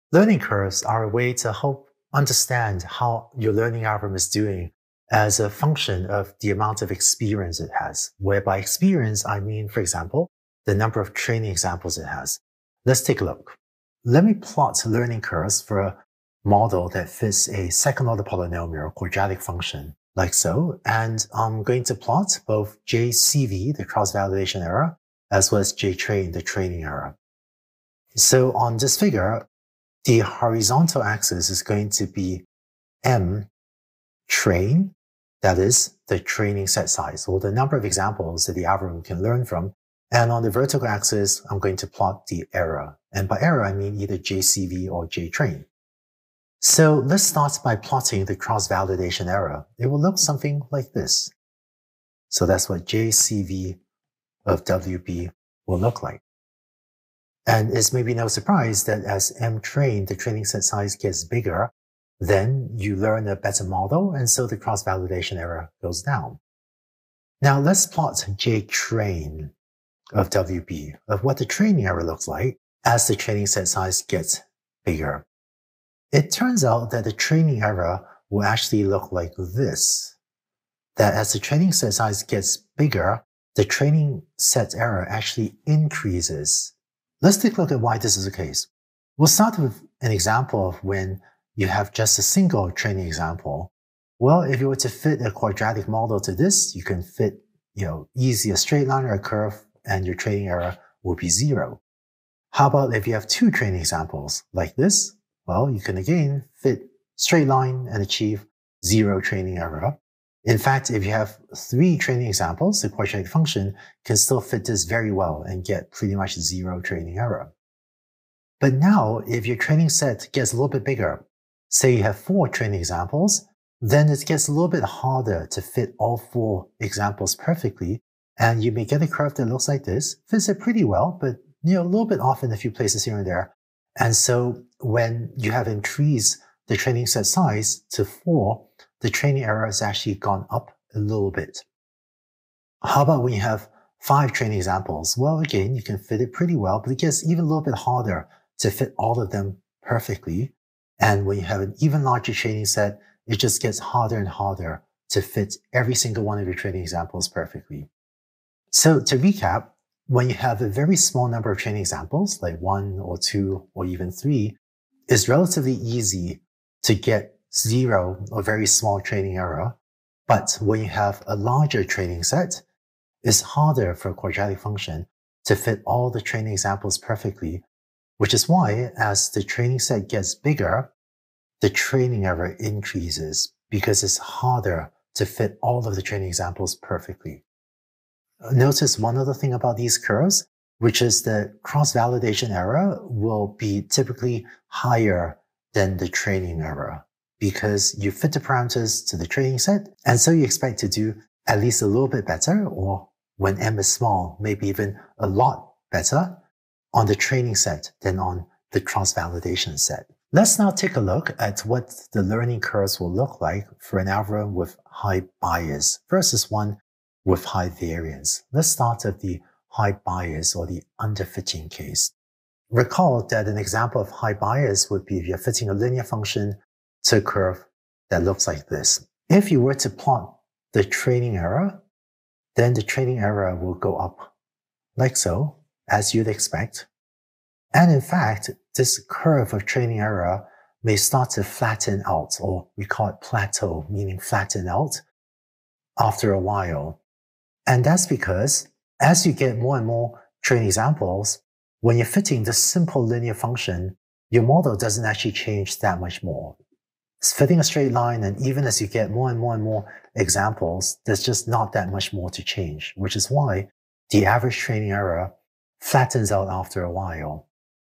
Learning curves are a way to help understand how your learning algorithm is doing as a function of the amount of experience it has. Where by experience, I mean, for example, the number of training examples it has. Let's take a look. Let me plot learning curves for a model that fits a second-order polynomial quadratic function, like so. And I'm going to plot both JCV, the cross-validation error, as well as JTrain, the training error. So on this figure, the horizontal axis is going to be M train, that is the training set size, or the number of examples that the algorithm can learn from. And on the vertical axis, I'm going to plot the error. And by error, I mean either JCV or JTrain. So let's start by plotting the cross-validation error. It will look something like this. So that's what JCV of WB will look like. And it's maybe no surprise that as M train, the training set size gets bigger, then you learn a better model, and so the cross-validation error goes down. Now let's plot J train of WB, of what the training error looks like as the training set size gets bigger. It turns out that the training error will actually look like this, that as the training set size gets bigger, the training set error actually increases. Let's take a look at why this is the case. We'll start with an example of when you have just a single training example. Well, if you were to fit a quadratic model to this, you can fit, easy a straight line or a curve, and your training error will be 0. How about if you have 2 training examples like this? Well, you can again fit straight line and achieve 0 training error. In fact, if you have 3 training examples, the quadratic function can still fit this very well and get pretty much 0 training error. But now, if your training set gets a little bit bigger, say you have 4 training examples, then it gets a little bit harder to fit all 4 examples perfectly, and you may get a curve that looks like this, fits it pretty well, but a little bit off in a few places here and there. And so when you have increased the training set size to 4, the training error has actually gone up a little bit. How about when you have 5 training examples? Well, again, you can fit it pretty well, but it gets even a little bit harder to fit all of them perfectly. And when you have an even larger training set, it just gets harder and harder to fit every single one of your training examples perfectly. So to recap, when you have a very small number of training examples, like 1 or 2 or even 3, it's relatively easy to get 0 or very small training error. But when you have a larger training set, it's harder for a quadratic function to fit all the training examples perfectly, which is why as the training set gets bigger, the training error increases because it's harder to fit all of the training examples perfectly. Notice one other thing about these curves, which is the cross-validation error will be typically higher than the training error because you fit the parameters to the training set, and so you expect to do at least a little bit better, or when M is small, maybe even a lot better on the training set than on the cross-validation set. Let's now take a look at what the learning curves will look like for an algorithm with high bias versus one with high variance. Let's start with the high bias or the underfitting case. Recall that an example of high bias would be if you're fitting a linear function to a curve that looks like this. If you were to plot the training error, then the training error will go up like so, as you'd expect. And in fact, this curve of training error may start to flatten out, or we call it plateau, meaning flatten out after a while. And that's because as you get more and more training examples, when you're fitting this simple linear function, your model doesn't actually change that much more. It's fitting a straight line, and even as you get more and more and more examples, there's just not that much more to change, which is why the average training error flattens out after a while.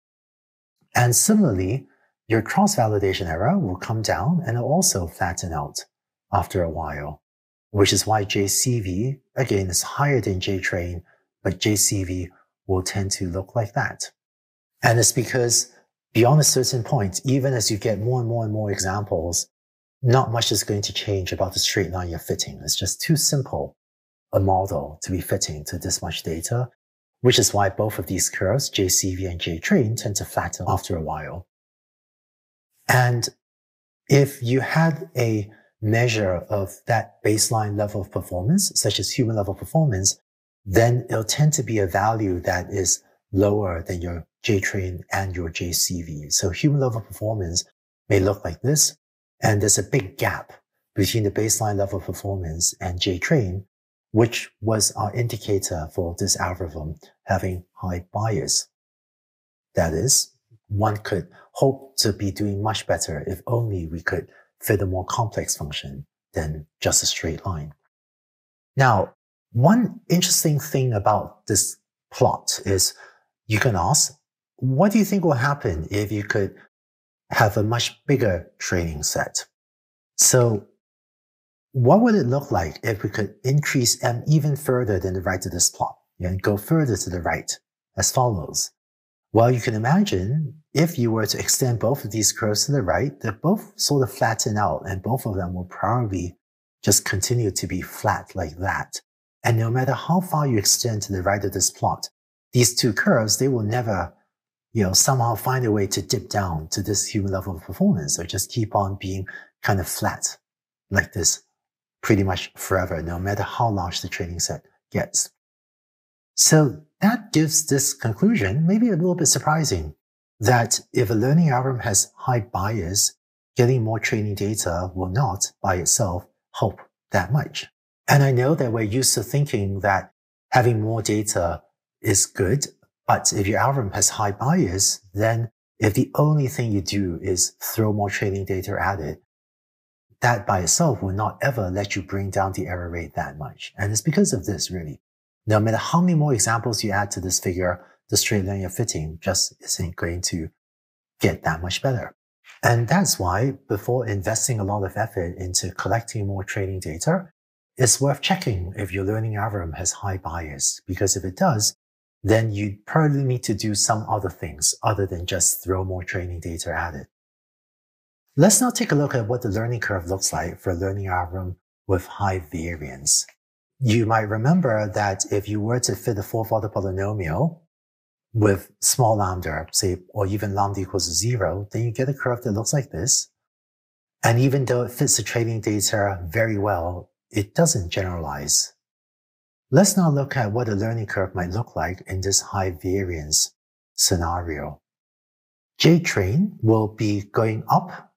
And similarly, your cross-validation error will come down and it'll also flatten out after a while, which is why JCV, again, is higher than JTrain, but JCV will tend to look like that. And it's because beyond a certain point, even as you get more and more and more examples, not much is going to change about the straight line you're fitting. It's just too simple a model to be fitting to this much data, which is why both of these curves, JCV and JTrain, tend to flatten after a while. And if you had a measure of that baseline level of performance, such as human level performance, then it'll tend to be a value that is lower than your JTrain and your JCV. So human level performance may look like this, and there's a big gap between the baseline level of performance and JTrain, which was our indicator for this algorithm having high bias. That is, one could hope to be doing much better if only we could fit a more complex function than just a straight line. Now, one interesting thing about this plot is you can ask, what do you think will happen if you could have a much bigger training set? So what would it look like if we could increase m even further than the right of this plot and go further to the right as follows? Well, you can imagine if you were to extend both of these curves to the right, they're both sort of flatten out and both of them will probably just continue to be flat like that. And no matter how far you extend to the right of this plot, these two curves, they will never, somehow find a way to dip down to this human level of performance or just keep on being kind of flat like this pretty much forever, no matter how large the training set gets. So that gives this conclusion, maybe a little bit surprising, that if a learning algorithm has high bias, getting more training data will not by itself help that much. And I know that we're used to thinking that having more data is good, but if your algorithm has high bias, then if the only thing you do is throw more training data at it, that by itself will not ever let you bring down the error rate that much. And it's because of this, really. No matter how many more examples you add to this figure, the straight linear fitting just isn't going to get that much better. And that's why before investing a lot of effort into collecting more training data, it's worth checking if your learning algorithm has high bias, because if it does, then you probably need to do some other things other than just throw more training data at it. Let's now take a look at what the learning curve looks like for a learning algorithm with high variance. You might remember that if you were to fit a fourth order polynomial with small lambda, say, or even lambda equals 0, then you get a curve that looks like this. And even though it fits the training data very well, it doesn't generalize. Let's now look at what a learning curve might look like in this high variance scenario. JTrain will be going up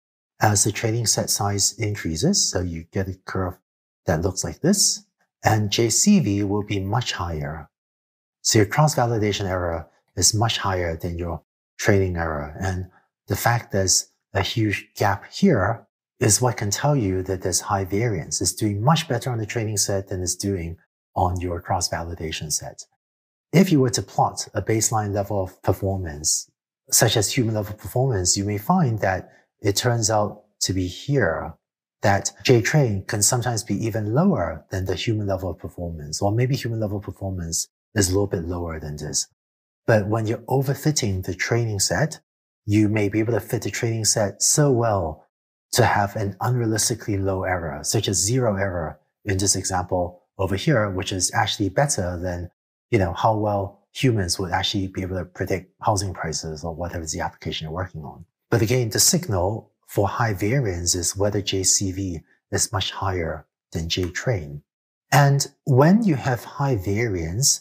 as the training set size increases. So you get a curve that looks like this. And JCV will be much higher. So your cross-validation error is much higher than your training error. And the fact there's a huge gap here is what can tell you that there's high variance. It's doing much better on the training set than it's doing on your cross-validation set. If you were to plot a baseline level of performance, such as human level performance, you may find that it turns out to be here, that JTrain can sometimes be even lower than the human level of performance, or maybe human level performance is a little bit lower than this. But when you're overfitting the training set, you may be able to fit the training set so well to have an unrealistically low error, such as 0 error in this example over here, which is actually better than, how well humans would actually be able to predict housing prices or whatever is the application you're working on. But again, the signal for high variance is whether JCV is much higher than JTrain. And when you have high variance,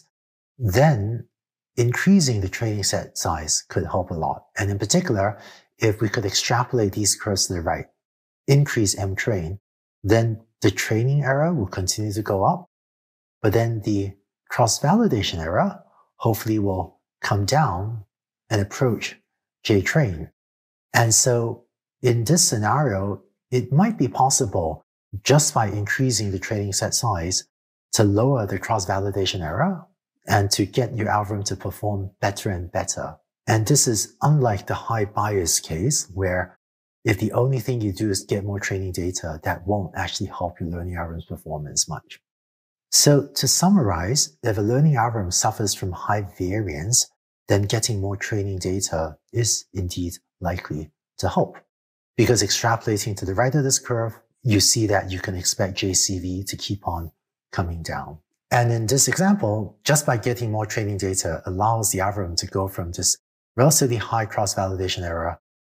then increasing the training set size could help a lot. And in particular, if we could extrapolate these curves to the right, increase mtrain, then the training error will continue to go up, but then the cross-validation error hopefully will come down and approach JTrain. And so in this scenario, it might be possible just by increasing the training set size to lower the cross-validation error and to get your algorithm to perform better and better. And this is unlike the high bias case where if the only thing you do is get more training data, that won't actually help your learning algorithm's performance much. So to summarize, if a learning algorithm suffers from high variance, then getting more training data is indeed likely to help. Because extrapolating to the right of this curve, you see that you can expect JCV to keep on coming down. And in this example, just by getting more training data allows the algorithm to go from this relatively high cross-validation error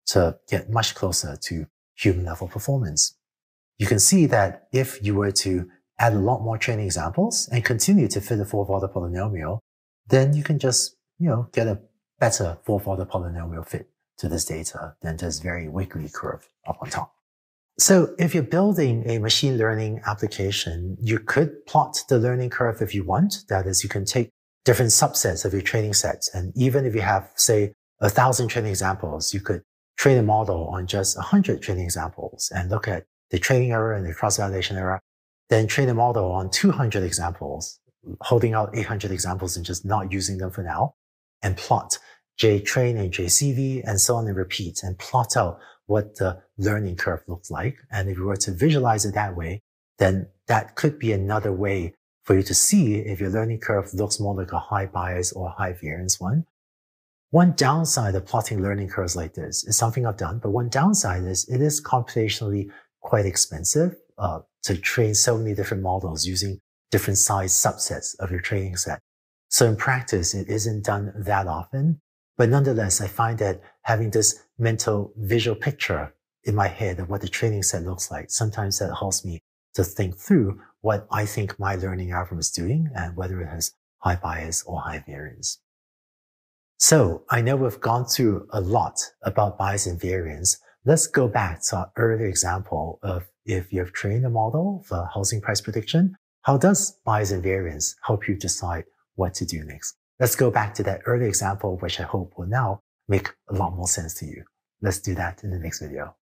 to get much closer to human level performance. You can see that if you were to add a lot more training examples and continue to fit a fourth order polynomial, then you can just, get a better fourth order polynomial fit to this data than this very wiggly curve up on top. So if you're building a machine learning application, you could plot the learning curve if you want. That is, you can take different subsets of your training sets. And even if you have, say, 1,000 training examples, you could train a model on just 100 training examples and look at the training error and the cross-validation error, then train a model on 200 examples, holding out 800 examples and just not using them for now, and plot JTrain and JCV and so on and repeat and plot out what the learning curve looks like. And if you were to visualize it that way, then that could be another way for you to see if your learning curve looks more like a high bias or a high variance one. One downside of plotting learning curves like this is something I've done, but one downside is it is computationally quite expensive to train so many different models using different size subsets of your training set. So in practice, it isn't done that often. But nonetheless, I find that having this mental visual picture in my head of what the training set looks like, sometimes that helps me to think through what I think my learning algorithm is doing and whether it has high bias or high variance. So I know we've gone through a lot about bias and variance. Let's go back to our earlier example of if you've trained a model for housing price prediction, how does bias and variance help you decide what to do next? Let's go back to that early example, which I hope will now make a lot more sense to you. Let's do that in the next video.